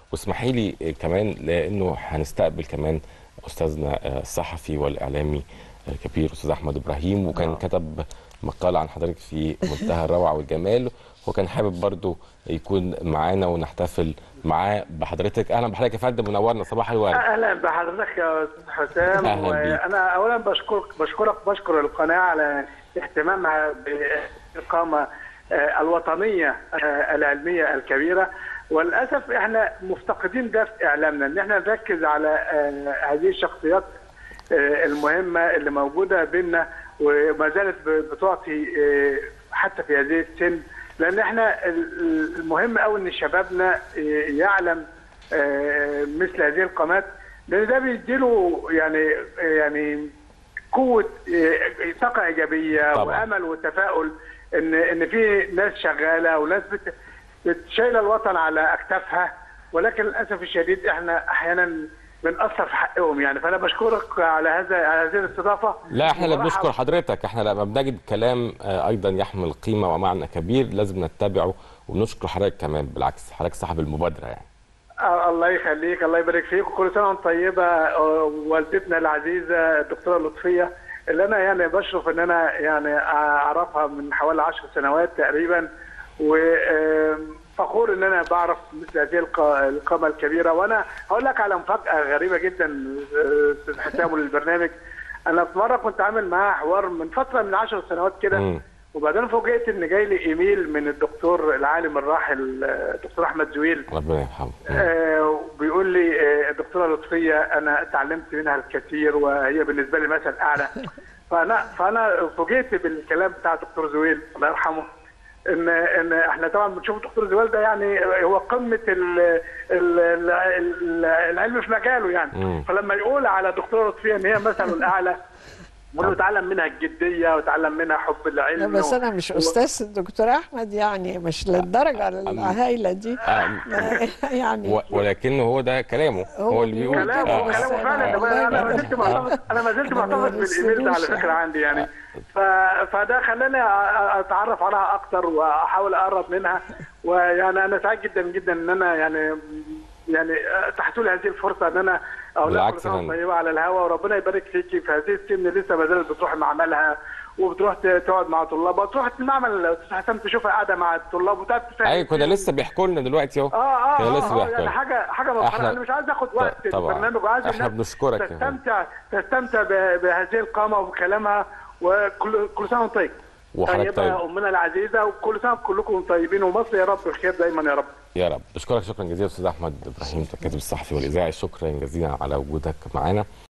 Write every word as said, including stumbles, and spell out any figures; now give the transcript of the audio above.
واسمحي لي كمان لانه هنستقبل كمان استاذنا الصحفي والاعلامي الكبير استاذ احمد ابراهيم، وكان آه. كتب مقال عن حضرتك في منتهى الروعه والجمال، وكان حابب برضو يكون معانا ونحتفل معاه بحضرتك. اهلا بحضرتك يا فندم، منورنا، صباح الورد. اهلا بحضرتك يا استاذ حسام. وانا اولا بشكرك بشكرك بشكر القناه على اهتمامها بالاقامه الوطنيه العلميه الكبيره، وللاسف احنا مفتقدين ده في اعلامنا، ان احنا نركز على هذه الشخصيات المهمه اللي موجوده بيننا وما زالت بتعطي حتى في هذه السن، لان احنا المهم قوي ان شبابنا يعلم مثل هذه القامات، لان ده بيديله يعني يعني قوه طاقه ايجابيه طبعا. وامل وتفاؤل ان ان في ناس شغاله وناس بت بتشيل الوطن على اكتافها، ولكن للاسف الشديد احنا احيانا بنأثر في حقهم يعني. فانا بشكرك على هذا على هذه الاستضافه. لا احنا اللي بنشكر حضرتك، احنا لما بنجد كلام ايضا يحمل قيمه ومعنى كبير لازم نتبعه، وبنشكر حضرتك كمان، بالعكس حضرتك صاحب المبادره يعني. الله يخليك، الله يبارك فيك، وكل سنه وانت طيبه. والدتنا العزيزه الدكتوره لطفيه اللي انا يعني بشرف ان انا يعني اعرفها من حوالي عشر سنوات تقريبا، وفخور ان انا بعرف مثل هذه القامه الكبيره. وانا هقول لك على مفاجاه غريبه جدا استاذ حسام للبرنامج. انا في مره كنت عامل معاها حوار من فتره من عشر سنوات كده، وبعدين فوجئت ان جاي لي ايميل من الدكتور العالم الراحل الدكتور احمد زويل، ربنا يرحمه، آه بيقول لي آه الدكتوره لطفيه انا اتعلمت منها الكثير وهي بالنسبه لي مثل اعلى. فانا فانا فوجئت بالكلام بتاع الدكتور زويل الله يرحمه، ان ان احنا طبعا بنشوف الدكتور زويل ده يعني هو قمه ال ال ال العلم في مجاله يعني. م. فلما يقول على الدكتوره لطفيه ان هي مثله الاعلى، بقول اتعلم منها الجديه وتعلم منها حب العلم. لا بس انا مش و... استاذ الدكتور احمد يعني، مش للدرجه الهائله دي يعني و... ولكنه هو ده كلامه، هو, هو اللي بيقول كلامه آه. كلامه فعلا. انا ما زلت محتفظ انا ما زلت محتفظ بالايميل ده على فكره عندي يعني. ف... فده خلاني اتعرف عليها اكتر واحاول اقرب منها، ويعني انا سعيد جدا جدا ان انا يعني يعني تحتوا لي هذه الفرصه ان انا اقول لك كل سنه طيبه على الهوا، وربنا يبارك فيكي في هذه السن لسه ما زالت بتروح معملها وبتروح تقعد مع طلاب، وتروح المعمل استاذ حسام تشوفها قاعده مع الطلاب وتقعد تفهم. ايوه كنا لسه بيحكوا لنا دلوقتي اهو. اه اه كنا لسه بيحكوا يعني حاجه حاجه مفرحه. انا مش عايز اخد وقت البرنامج، وعايز احنا بنشكرك تستمتع تستمتع بهذه القامه وبكلامها، وكل كل سنه وانت طيب. وحضرتك طيب امنا العزيزه، وكل سنه كلكم طيبين، ومصر يا رب بخير دايما يا رب. يا رب. بشكرك شكرا جزيلا استاذ احمد ابراهيم الكاتب الصحفي والاذاعي، شكرا جزيلا على وجودك معانا.